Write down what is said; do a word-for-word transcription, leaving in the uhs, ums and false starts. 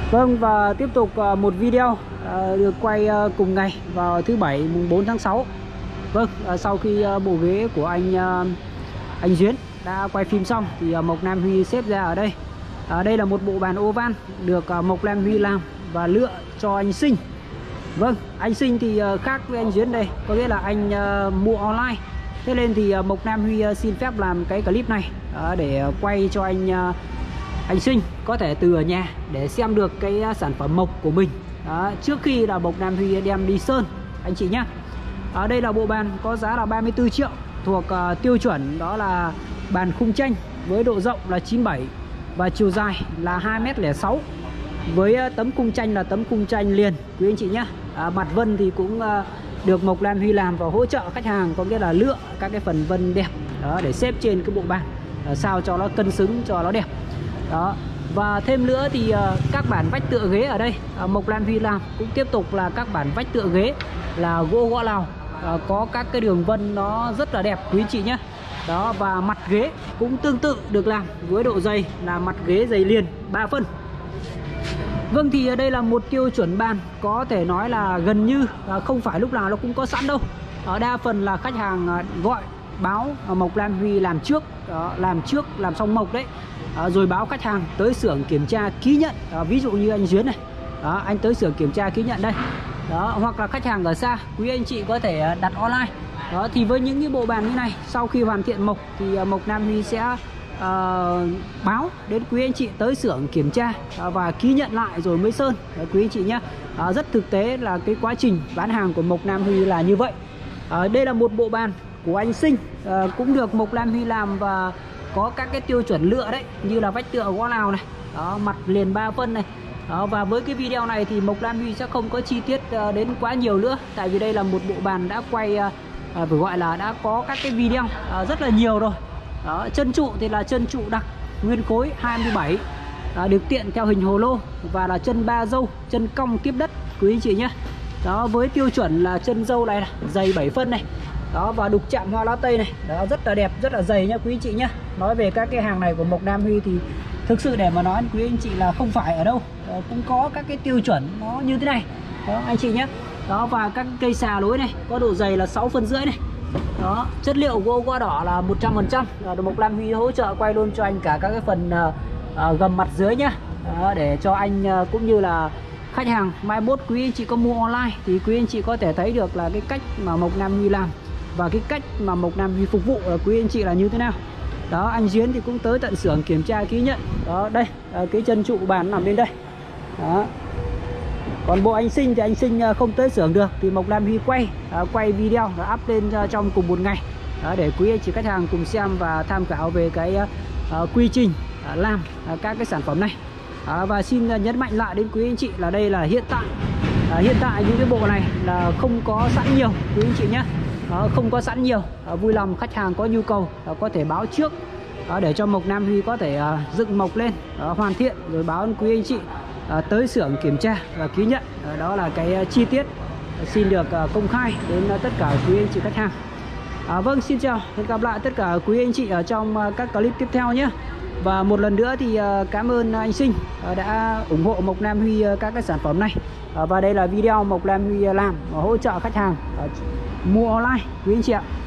Vâng, và tiếp tục một video được quay cùng ngày vào thứ bảy mùng bốn tháng sáu. Vâng, sau khi bộ ghế của anh anh Duyến đã quay phim xong thì Mộc Nam Huy xếp ra ở đây. À, đây là một bộ bàn oval được Mộc Nam Huy làm và lựa cho anh Sinh. Vâng, anh Sinh thì khác với anh Duyến đây, có nghĩa là anh mua online. Thế nên thì Mộc Nam Huy xin phép làm cái clip này để quay cho anh anh Sinh có thể từ ở nhà để xem được cái sản phẩm mộc của mình đó, trước khi là Mộc Nam Huy đem đi sơn anh chị nhé. Ở đây là bộ bàn có giá là ba mươi tư triệu, thuộc uh, tiêu chuẩn đó là bàn khung tranh với độ rộng là chín mươi bảy và chiều dài là hai mét không sáu, với uh, tấm khung tranh là tấm khung tranh liền quý anh chị nhé. À, mặt vân thì cũng uh, được Mộc Nam Huy làm và hỗ trợ khách hàng, có nghĩa là lựa các cái phần vân đẹp đó để xếp trên cái bộ bàn uh, sao cho nó cân xứng, cho nó đẹp đó. Và thêm nữa thì uh, các bản vách tựa ghế ở đây uh, Mộc Nam Huy làm cũng tiếp tục là các bản vách tựa ghế là gỗ gõ Lào, uh, có các cái đường vân nó rất là đẹp quý anh chị nhé đó. Và mặt ghế cũng tương tự được làm với độ dày là mặt ghế dày liền ba phân. Vâng, thì ở đây là một tiêu chuẩn bàn có thể nói là gần như uh, không phải lúc nào nó cũng có sẵn đâu. Ở đa phần là khách hàng uh, gọi báo uh, Mộc Nam Huy làm trước đó, làm trước làm xong mộc đấy. À, rồi báo khách hàng tới xưởng kiểm tra ký nhận, à, ví dụ như anh Duyến này đó, anh tới xưởng kiểm tra ký nhận đây đó, hoặc là khách hàng ở xa quý anh chị có thể đặt online đó. Thì với những cái bộ bàn như này, sau khi hoàn thiện mộc thì Mộc Nam Huy sẽ uh, báo đến quý anh chị tới xưởng kiểm tra uh, và ký nhận lại rồi mới sơn đó, quý anh chị nhé. Uh, rất thực tế là cái quá trình bán hàng của Mộc Nam Huy là như vậy. Uh, đây là một bộ bàn của anh Sinh, uh, cũng được Mộc Nam Huy làm và có các cái tiêu chuẩn lựa đấy, như là vách tựa gõ Lào này đó, mặt liền ba phân này đó. Và với cái video này thì Mộc Nam Huy sẽ không có chi tiết uh, đến quá nhiều nữa, tại vì đây là một bộ bàn đã quay uh, uh, phải gọi là đã có các cái video uh, rất là nhiều rồi đó. Chân trụ thì là chân trụ đặc nguyên khối hai mươi bảy, uh, được tiện theo hình hồ lô và là chân ba dâu, chân cong tiếp đất quý anh chị nhé đó. Với tiêu chuẩn là chân dâu này, này dày bảy phân này đó, và đục chạm hoa lá tây này đó, rất là đẹp, rất là dày nhá quý anh chị nhé. Nói về các cái hàng này của Mộc Nam Huy thì thực sự để mà nói quý anh chị là không phải ở đâu đó, cũng có các cái tiêu chuẩn nó như thế này đó anh chị nhé đó. Và các cây xà lối này có độ dày là sáu phân rưỡi này đó, chất liệu gỗ gõ đỏ là một trăm phần trăm. Mộc Nam Huy hỗ trợ quay luôn cho anh cả các cái phần uh, uh, gầm mặt dưới nhá đó, để cho anh uh, cũng như là khách hàng mai mốt quý anh chị có mua online thì quý anh chị có thể thấy được là cái cách mà Mộc Nam Huy làm và cái cách mà Mộc Nam Huy phục vụ là quý anh chị là như thế nào đó. Anh Duyến thì cũng tới tận xưởng kiểm tra ký nhận đó. Đây cái chân trụ bàn nằm bên đây đó. Còn bộ anh Sinh thì anh Sinh không tới xưởng được thì Mộc Nam Huy quay quay video và up lên trong cùng một ngày đó, để quý anh chị khách hàng cùng xem và tham khảo về cái uh, quy trình uh, làm uh, các cái sản phẩm này. À, và xin nhấn mạnh lại đến quý anh chị là đây là hiện tại à, hiện tại những cái bộ này là không có sẵn nhiều quý anh chị nhé, à, không có sẵn nhiều. À, vui lòng khách hàng có nhu cầu à, có thể báo trước à, để cho Mộc Nam Huy có thể à, dựng mộc lên à, hoàn thiện rồi báo đến quý anh chị à, tới xưởng kiểm tra và ký nhận. À, đó là cái à, chi tiết à, xin được à, công khai đến à, tất cả quý anh chị khách hàng. À, vâng, xin chào, hẹn gặp lại tất cả quý anh chị ở trong à, các clip tiếp theo nhé. Và một lần nữa thì cảm ơn anh Sinh đã ủng hộ Mộc Nam Huy các cái sản phẩm này. Và đây là video Mộc Nam Huy làm hỗ trợ khách hàng mua online quý anh chị ạ.